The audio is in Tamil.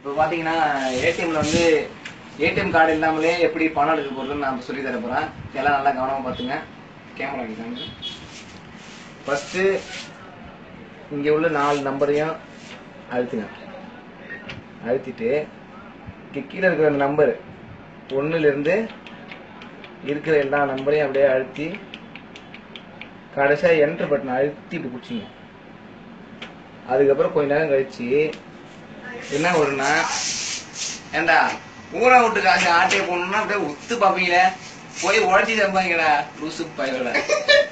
இப்போ பார்த்தீங்கன்னா ஏடிஎம்ல வந்து ஏடிஎம் கார்டு இல்லாமலே எப்படி பணம் எடுக்க போகிறதுன்னு நான் சொல்லி தர போகிறேன். எல்லாம் நல்லா கவனமாக பார்த்துங்க. கேமரா கிட்டாங்க. ஃபஸ்ட்டு இங்கே உள்ள 4 நம்பரையும் அழுத்துங்க. அழுத்திட்டு கீழே இருக்கிற நம்பர் 1லேருந்து இருக்கிற எல்லா நம்பரையும் அப்படியே அழுத்தி கடைசியாக என்ட்ரு பட்டனை அழுத்தி இப்படி பிடிச்சிங்க. அதுக்கப்புறம் கொஞ்ச நேரம் கழிச்சு என்ன வரும்னா, ஏண்டா ஊரை விட்டு காசு ஆட்டையை போடணும்னா அப்படியே உத்து பார்ப்பீங்களே, போய் உழைச்சி சம்பாதிங்கடா லூசு பயிரோட.